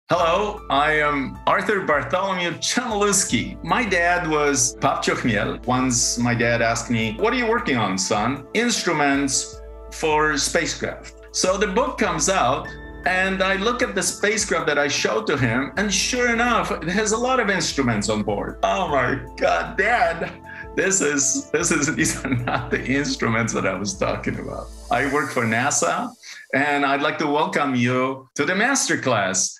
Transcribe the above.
Hello, I am Artur Chmielewski. My dad was Papcio Chmiel. Once my dad asked me, "What are you working on, son?" Instruments for spacecraft. So the book comes out and I look at the spacecraft that I showed to him, and sure enough, it has a lot of instruments on board. Oh my God, Dad, these are not the instruments that I was talking about. I work for NASA, and I'd like to welcome you to the MasterClass.